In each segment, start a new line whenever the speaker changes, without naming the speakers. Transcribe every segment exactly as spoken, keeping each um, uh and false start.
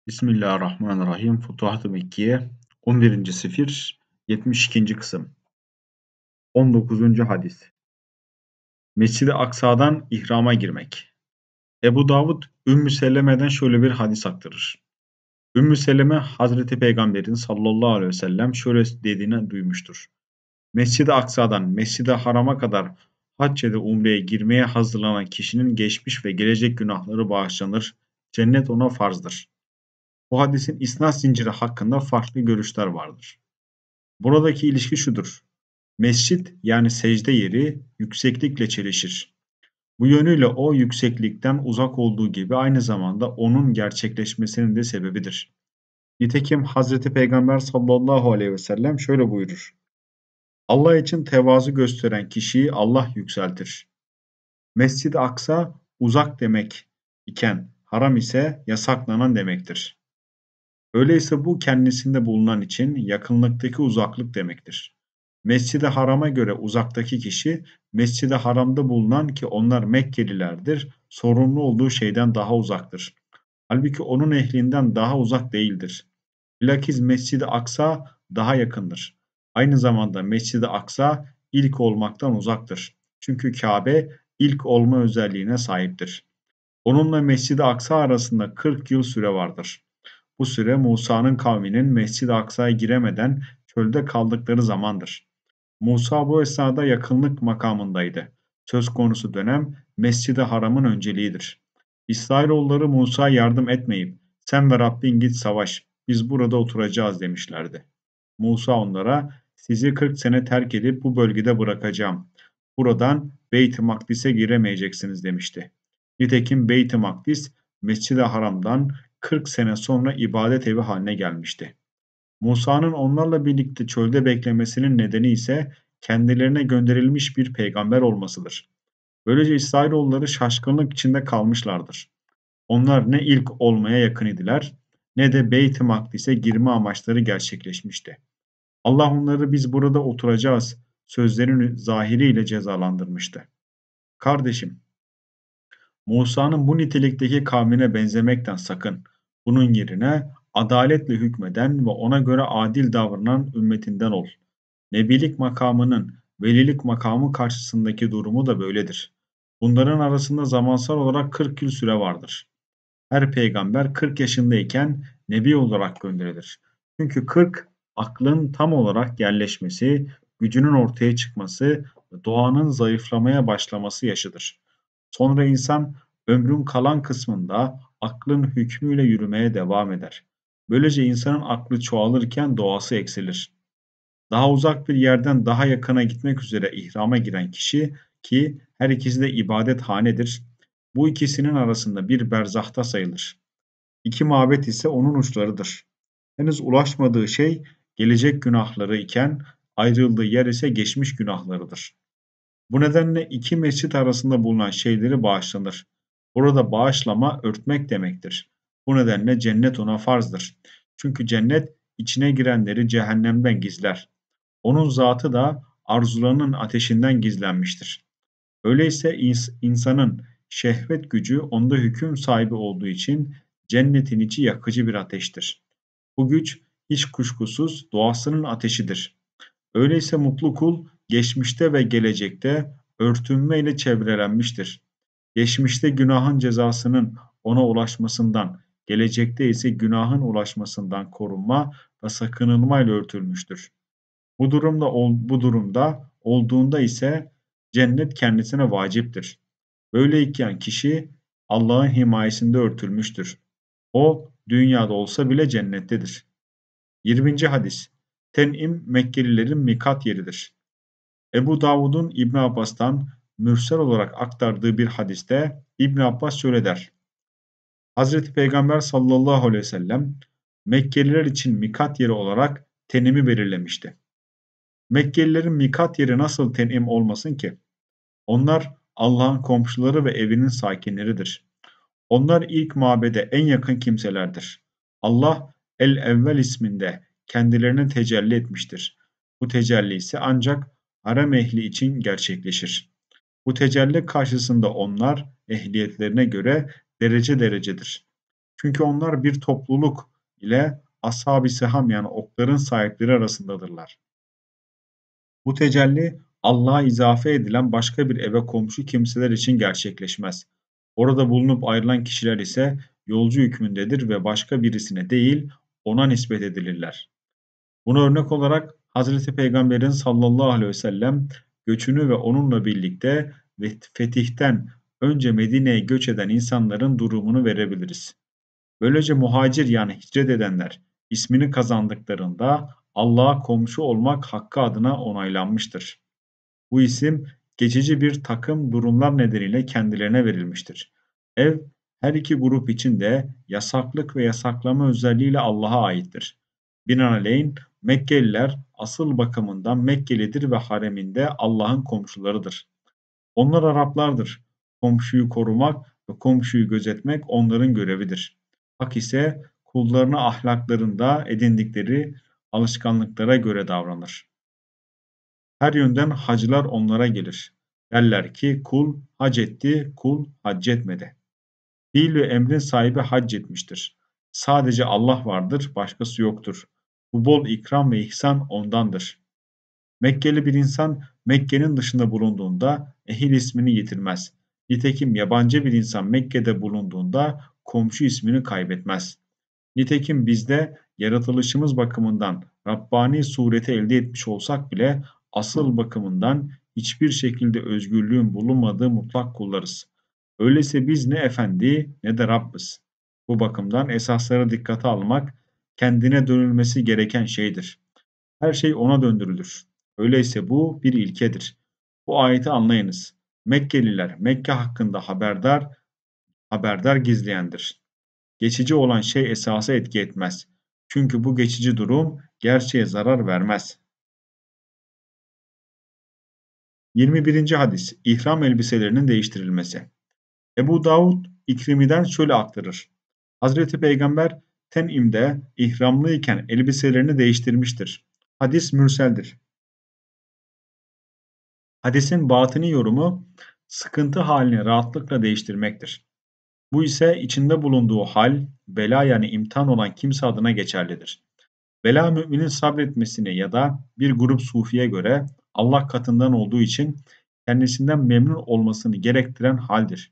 Bismillahirrahmanirrahim. Futuhat-ı Mekkiye on birinci sefir yetmiş ikinci kısım on dokuzuncu hadis. Mescid-i Aksa'dan ihrama girmek. Ebu Davud Ümmü Seleme'den şöyle bir hadis aktarır. Ümmü Seleme Hazreti Peygamber'in sallallahu aleyhi ve sellem şöyle dediğini duymuştur. Mescid-i Aksa'dan Mescid-i Haram'a kadar hac ya da umreye girmeye hazırlanan kişinin geçmiş ve gelecek günahları bağışlanır. Cennet ona farzdır. Bu hadisin isnad zinciri hakkında farklı görüşler vardır. Buradaki ilişki şudur: mescit yani secde yeri yükseklikle çelişir. Bu yönüyle o yükseklikten uzak olduğu gibi aynı zamanda onun gerçekleşmesinin de sebebidir. Nitekim Hazreti Peygamber sallallahu aleyhi ve sellem şöyle buyurur: Allah için tevazu gösteren kişiyi Allah yükseltir. Mescid-i Aksa uzak demek iken haram ise yasaklanan demektir. Öyleyse bu kendisinde bulunan için yakınlıktaki uzaklık demektir. Mescid-i Haram'a göre uzaktaki kişi, Mescid-i Haram'da bulunan ki onlar Mekkelilerdir, sorumlu olduğu şeyden daha uzaktır. Halbuki onun ehlinden daha uzak değildir. Bilakis Mescid-i Aksa daha yakındır. Aynı zamanda Mescid-i Aksa ilk olmaktan uzaktır. Çünkü Kabe ilk olma özelliğine sahiptir. Onunla Mescid-i Aksa arasında kırk yıl süre vardır. Bu süre Musa'nın kavminin Mescid-i Aksa'ya giremeden çölde kaldıkları zamandır. Musa bu esnada yakınlık makamındaydı. Söz konusu dönem Mescid-i Haram'ın önceliğidir. İsrailoğulları Musa'ya yardım etmeyip sen ve Rabbin git savaş, biz burada oturacağız demişlerdi. Musa onlara sizi kırk sene terk edip bu bölgede bırakacağım. Buradan Beyt-i Makdis'e giremeyeceksiniz demişti. Nitekim Beyt-i Makdis Mescid-i Haram'dan kırk sene sonra ibadet evi haline gelmişti. Musa'nın onlarla birlikte çölde beklemesinin nedeni ise kendilerine gönderilmiş bir peygamber olmasıdır. Böylece İsrailoğulları şaşkınlık içinde kalmışlardır. Onlar ne ilk olmaya yakın idiler ne de Beyt-i Makdis'e girme amaçları gerçekleşmişti. Allah onları biz burada oturacağız sözlerinin zahiriyle cezalandırmıştı. Kardeşim, Musa'nın bu nitelikteki kavmine benzemekten sakın. Bunun yerine adaletle hükmeden ve ona göre adil davranan ümmetinden ol. Nebilik makamının velilik makamı karşısındaki durumu da böyledir. Bunların arasında zamansal olarak kırk yıl süre vardır. Her peygamber kırk yaşındayken nebi olarak gönderilir. Çünkü kırk aklın tam olarak yerleşmesi, gücünün ortaya çıkması ve doğanın zayıflamaya başlaması yaşıdır. Sonra insan ömrün kalan kısmında aklın hükmüyle yürümeye devam eder. Böylece insanın aklı çoğalırken doğası eksilir. Daha uzak bir yerden daha yakına gitmek üzere ihrama giren kişi ki her ikisi de ibadethanedir, bu ikisinin arasında bir berzahta sayılır. İki mabet ise onun uçlarıdır. Henüz ulaşmadığı şey gelecek günahları iken ayrıldığı yer ise geçmiş günahlarıdır. Bu nedenle iki mescit arasında bulunan şeyleri bağışlanır. Burada bağışlama örtmek demektir. Bu nedenle cennet ona farzdır. Çünkü cennet içine girenleri cehennemden gizler. Onun zatı da arzularının ateşinden gizlenmiştir. Öyleyse ins- insanın şehvet gücü onda hüküm sahibi olduğu için cennetin içi yakıcı bir ateştir. Bu güç hiç kuşkusuz doğasının ateşidir. Öyleyse mutlu kul geçmişte ve gelecekte örtünmeyle çevrelenmiştir. Geçmişte günahın cezasının ona ulaşmasından, gelecekte ise günahın ulaşmasından korunma ve sakınılmayla örtülmüştür. Bu durumda ol, bu durumda olduğunda ise cennet kendisine vaciptir. Böyleyken kişi Allah'ın himayesinde örtülmüştür. O dünyada olsa bile cennettedir. yirminci hadis. Ten'im Mekkelilerin mikat yeridir. Ebu Davud'un İbn Abbas'tan mürsel olarak aktardığı bir hadiste İbn Abbas şöyle der: Hazreti Peygamber sallallahu aleyhi ve sellem Mekkeliler için mikat yeri olarak Tenim'i belirlemişti. Mekkelilerin mikat yeri nasıl Tenim olmasın ki? Onlar Allah'ın komşuları ve evinin sakinleridir. Onlar ilk mabede en yakın kimselerdir. Allah El-Evvel isminde kendilerine tecelli etmiştir. Bu tecelli ise ancak harem ehli için gerçekleşir. Bu tecelli karşısında onlar ehliyetlerine göre derece derecedir. Çünkü onlar bir topluluk ile ashab-ı seham yani okların sahipleri arasındadırlar. Bu tecelli Allah'a izafe edilen başka bir eve komşu kimseler için gerçekleşmez. Orada bulunup ayrılan kişiler ise yolcu hükmündedir ve başka birisine değil ona nispet edilirler. Buna örnek olarak Hazreti Peygamber'in sallallahu aleyhi ve sellem göçünü ve onunla birlikte ve fetihten önce Medine'ye göç eden insanların durumunu verebiliriz. Böylece muhacir yani hicret edenler ismini kazandıklarında Allah'a komşu olmak hakkı adına onaylanmıştır. Bu isim geçici bir takım durumlar nedeniyle kendilerine verilmiştir. Ev her iki grup için de yasaklık ve yasaklama özelliğiyle Allah'a aittir. Binaenaleyh Mekkeliler asıl bakımından Mekkelidir ve hareminde Allah'ın komşularıdır. Onlar Araplardır. Komşuyu korumak ve komşuyu gözetmek onların görevidir. Hak ise kullarına ahlaklarında edindikleri alışkanlıklara göre davranır. Her yönden hacılar onlara gelir. Derler ki kul hac etti, kul hac etmedi. Fiil ve emrin sahibi hac etmiştir. Sadece Allah vardır, başkası yoktur. Bu bol ikram ve ihsan ondandır. Mekkeli bir insan Mekke'nin dışında bulunduğunda ehil ismini yitirmez. Nitekim yabancı bir insan Mekke'de bulunduğunda komşu ismini kaybetmez. Nitekim bizde yaratılışımız bakımından Rabbani sureti elde etmiş olsak bile asıl bakımından hiçbir şekilde özgürlüğün bulunmadığı mutlak kullarız. Öyleyse biz ne efendi ne de Rabbız. Bu bakımdan esaslara dikkate almak kendine dönülmesi gereken şeydir. Her şey ona döndürülür. Öyleyse bu bir ilkedir. Bu ayeti anlayınız. Mekkeliler Mekke hakkında haberdar, haberdar gizleyendir. Geçici olan şey esasa etki etmez. Çünkü bu geçici durum gerçeğe zarar vermez. yirmi birinci hadis İhram elbiselerinin değiştirilmesi. Ebu Davud İkrimi'den şöyle aktarır. Hazreti Peygamber Ten'im'de ihramlıyken elbiselerini değiştirmiştir. Hadis mürseldir. Hadisin batini yorumu sıkıntı halini rahatlıkla değiştirmektir. Bu ise içinde bulunduğu hal, bela yani imtihan olan kimse adına geçerlidir. Bela müminin sabretmesine ya da bir grup sufiye göre Allah katından olduğu için kendisinden memnun olmasını gerektiren haldir.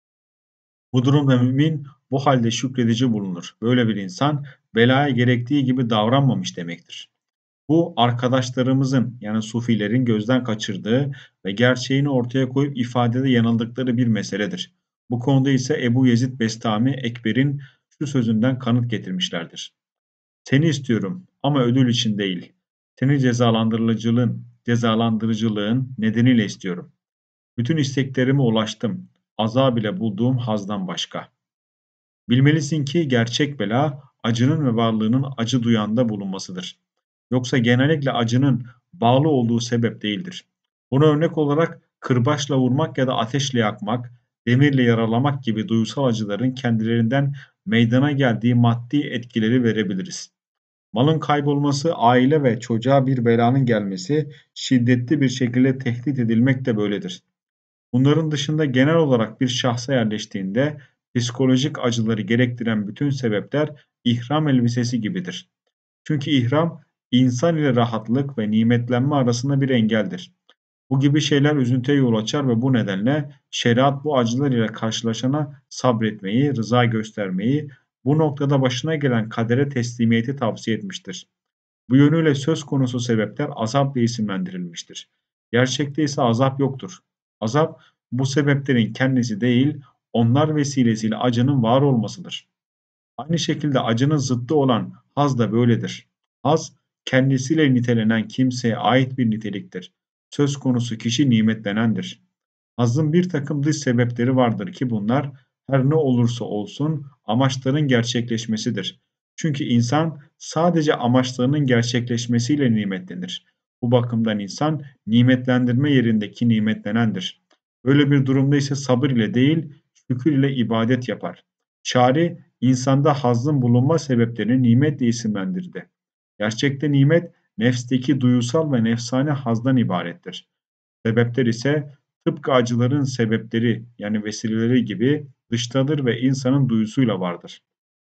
Bu durumda mümin bu halde şükredici bulunur. Böyle bir insan belaya gerektiği gibi davranmamış demektir. Bu arkadaşlarımızın yani sufilerin gözden kaçırdığı ve gerçeğini ortaya koyup ifadede yanıldıkları bir meseledir. Bu konuda ise Ebu Yezid Bestami Ekber'in şu sözünden kanıt getirmişlerdir. Seni istiyorum ama ödül için değil. Seni cezalandırıcılığın, cezalandırıcılığın nedeniyle istiyorum. Bütün isteklerime ulaştım. Azab ile bulduğum hazdan başka. Bilmelisin ki gerçek bela acının ve varlığının acı duyanda bulunmasıdır. Yoksa genellikle acının bağlı olduğu sebep değildir. Buna örnek olarak kırbaçla vurmak ya da ateşle yakmak, demirle yaralamak gibi duygusal acıların kendilerinden meydana geldiği maddi etkileri verebiliriz. Malın kaybolması, aile ve çocuğa bir belanın gelmesi, şiddetli bir şekilde tehdit edilmek de böyledir. Bunların dışında genel olarak bir şahsa yerleştiğinde psikolojik acıları gerektiren bütün sebepler ihram elbisesi gibidir. Çünkü ihram insan ile rahatlık ve nimetlenme arasında bir engeldir. Bu gibi şeyler üzüntüye yol açar ve bu nedenle şeriat bu acılar ile karşılaşana sabretmeyi, rıza göstermeyi, bu noktada başına gelen kadere teslimiyeti tavsiye etmiştir. Bu yönüyle söz konusu sebepler azap diye isimlendirilmiştir. Gerçekte ise azap yoktur. Azap bu sebeplerin kendisi değil, onlar vesilesiyle acının var olmasıdır. Aynı şekilde acının zıttı olan haz da böyledir. Haz, kendisiyle nitelenen kimseye ait bir niteliktir. Söz konusu kişi nimetlenendir. Hazın bir takım dış sebepleri vardır ki bunlar her ne olursa olsun amaçların gerçekleşmesidir. Çünkü insan sadece amaçlarının gerçekleşmesiyle nimetlenir. Bu bakımdan insan nimetlendirme yerindeki nimetlenendir. Böyle bir durumda ise sabır ile değil, şükür ile ibadet yapar. Şari, insanda hazzın bulunma sebeplerini nimetle isimlendirdi. Gerçekte nimet, nefsteki duyusal ve nefsane hazdan ibarettir. Sebepler ise tıpkı acıların sebepleri yani vesileleri gibi dıştadır ve insanın duyusuyla vardır.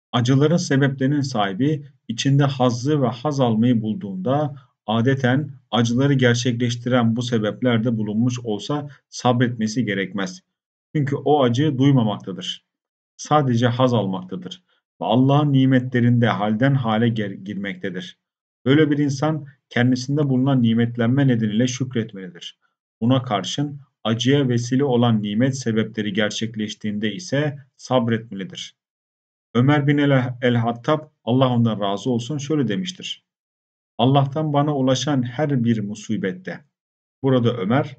Acıların sebeplerinin sahibi içinde hazzı ve haz almayı bulduğunda adeten acıları gerçekleştiren bu sebeplerde bulunmuş olsa sabretmesi gerekmez. Çünkü o acıyı duymamaktadır. Sadece haz almaktadır ve Allah'ın nimetlerinde halden hale girmektedir. Böyle bir insan kendisinde bulunan nimetlenme nedeniyle şükretmelidir. Buna karşın acıya vesile olan nimet sebepleri gerçekleştiğinde ise sabretmelidir. Ömer bin el-Hattab, Allah ondan razı olsun, şöyle demiştir: Allah'tan bana ulaşan her bir musibette. Burada Ömer,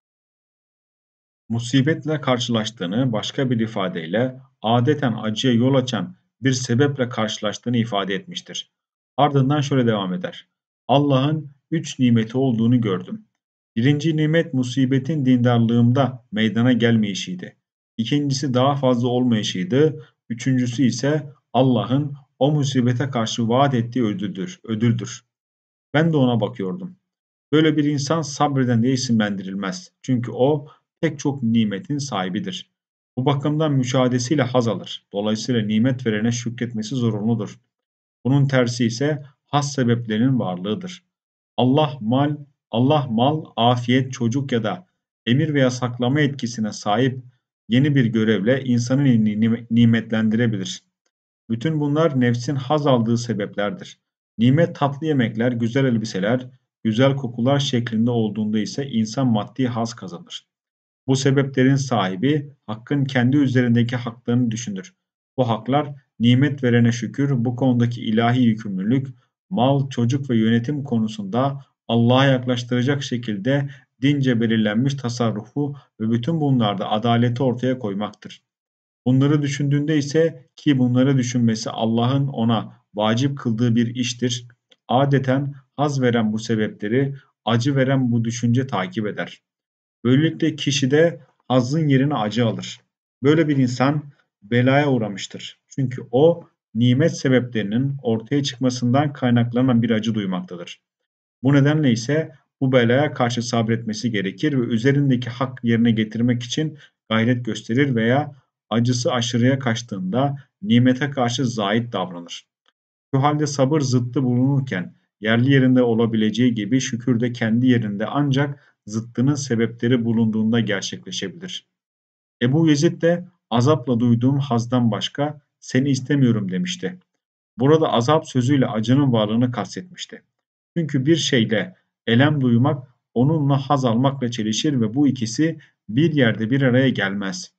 musibetle karşılaştığını, başka bir ifadeyle adeten acıya yol açan bir sebeple karşılaştığını ifade etmiştir. Ardından şöyle devam eder: Allah'ın üç nimeti olduğunu gördüm. Birinci nimet musibetin dindarlığımda meydana gelmeyişiydi. İkincisi daha fazla olmayışıydı. Üçüncüsü ise Allah'ın o musibete karşı vaat ettiği ödüldür. ödüldür. Ben de ona bakıyordum. Böyle bir insan sabreden diye isimlendirilmez. Çünkü o pek çok nimetin sahibidir. Bu bakımdan müşahedesiyle haz alır. Dolayısıyla nimet verene şükretmesi zorunludur. Bunun tersi ise haz sebeplerinin varlığıdır. Allah mal, Allah mal, afiyet, çocuk ya da emir ve yasaklama etkisine sahip yeni bir görevle insanı nimetlendirebilir. Bütün bunlar nefsin haz aldığı sebeplerdir. Nimet tatlı yemekler, güzel elbiseler, güzel kokular şeklinde olduğunda ise insan maddi haz kazanır. Bu sebeplerin sahibi hakkın kendi üzerindeki haklarını düşünür. Bu haklar nimet verene şükür, bu konudaki ilahi yükümlülük, mal, çocuk ve yönetim konusunda Allah'a yaklaştıracak şekilde dince belirlenmiş tasarrufu ve bütün bunlarda adaleti ortaya koymaktır. Bunları düşündüğünde ise ki bunları düşünmesi Allah'ın ona vacip kıldığı bir iştir. Adeten haz veren bu sebepleri, acı veren bu düşünce takip eder. Böylelikle kişi de hazzın yerine acı alır. Böyle bir insan belaya uğramıştır. Çünkü o nimet sebeplerinin ortaya çıkmasından kaynaklanan bir acı duymaktadır. Bu nedenle ise bu belaya karşı sabretmesi gerekir ve üzerindeki hak yerine getirmek için gayret gösterir veya acısı aşırıya kaçtığında nimete karşı zahit davranır. Şu halde sabır zıttı bulunurken yerli yerinde olabileceği gibi şükür de kendi yerinde ancak zıttının sebepleri bulunduğunda gerçekleşebilir. Ebu Yezid de azapla duyduğum hazdan başka seni istemiyorum demişti. Burada azap sözüyle acının varlığını kastetmişti. Çünkü bir şeyle elem duymak onunla haz almakla çelişir ve bu ikisi bir yerde bir araya gelmez.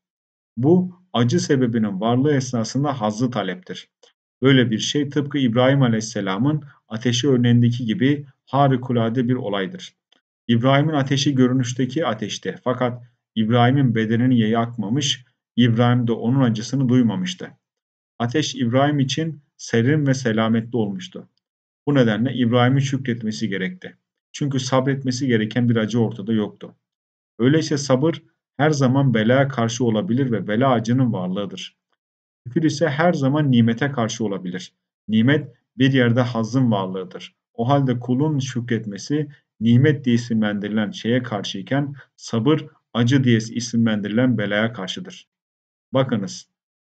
Bu acı sebebinin varlığı esnasında hazzı taleptir. Böyle bir şey tıpkı İbrahim Aleyhisselam'ın ateşi örneğindeki gibi harikulade bir olaydır. İbrahim'in ateşi görünüşteki ateşti fakat İbrahim'in bedenini yakmamış, İbrahim de onun acısını duymamıştı. Ateş İbrahim için serin ve selametli olmuştu. Bu nedenle İbrahim'in şükretmesi gerekti. Çünkü sabretmesi gereken bir acı ortada yoktu. Öyleyse sabır her zaman belaya karşı olabilir ve bela acının varlığıdır. Şükür ise her zaman nimete karşı olabilir. Nimet bir yerde hazzın varlığıdır. O halde kulun şükretmesi nimet diye isimlendirilen şeye karşıyken sabır acı diye isimlendirilen belaya karşıdır. Bakınız,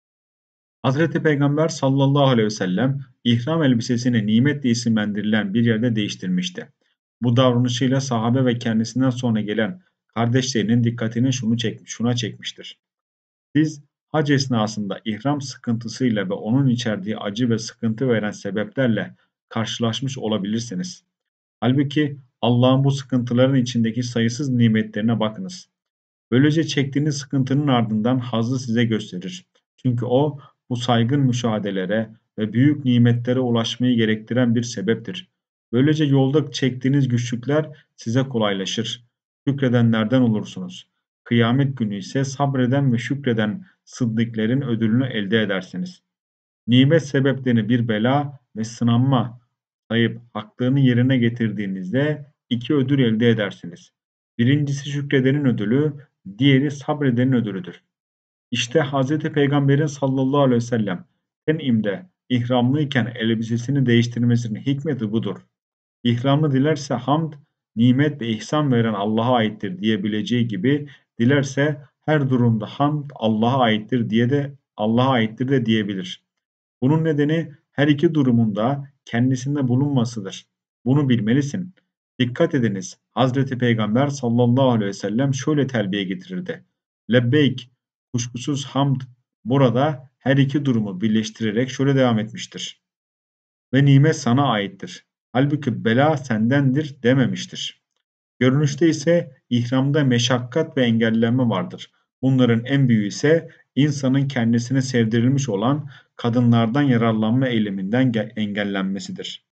Hazreti Peygamber sallallahu aleyhi ve sellem ihram elbisesini nimet diye isimlendirilen bir yerde değiştirmişti. Bu davranışıyla sahabe ve kendisinden sonra gelen kardeşlerinin dikkatini şunu çekmiş, şuna çekmiştir. Siz hac esnasında ihram sıkıntısıyla ve onun içerdiği acı ve sıkıntı veren sebeplerle karşılaşmış olabilirsiniz. Halbuki Allah'ın bu sıkıntıların içindeki sayısız nimetlerine bakınız. Böylece çektiğiniz sıkıntının ardından hazzı size gösterir. Çünkü o bu saygın müşahedelere ve büyük nimetlere ulaşmayı gerektiren bir sebeptir. Böylece yolda çektiğiniz güçlükler size kolaylaşır. Şükredenlerden olursunuz. Kıyamet günü ise sabreden ve şükreden sıddıklerin ödülünü elde edersiniz. Nimet sebeplerini bir bela ve sınanma sayıp haklarını yerine getirdiğinizde iki ödül elde edersiniz. Birincisi şükredenin ödülü, diğeri sabredenin ödülüdür. İşte Hazreti Peygamber'in sallallahu aleyhi ve sellem Ten'im'de ihramlıyken elbisesini değiştirmesinin hikmeti budur. İhramlı dilerse hamd, nimet ve ihsan veren Allah'a aittir diyebileceği gibi dilerse her durumda hamd Allah'a aittir diye de Allah'a aittir de diyebilir. Bunun nedeni her iki durumun da kendisinde bulunmasıdır. Bunu bilmelisin. Dikkat ediniz. Hazreti Peygamber sallallahu aleyhi ve sellem şöyle telbiye getirirdi. Lebbeyk, kuşkusuz hamd burada her iki durumu birleştirerek şöyle devam etmiştir. Ve nimet sana aittir. Halbuki bela sendendir dememiştir. Görünüşte ise ihramda meşakkat ve engellenme vardır. Bunların en büyüğü ise insanın kendisine sevdirilmiş olan kadınlardan yararlanma eyleminden engellenmesidir.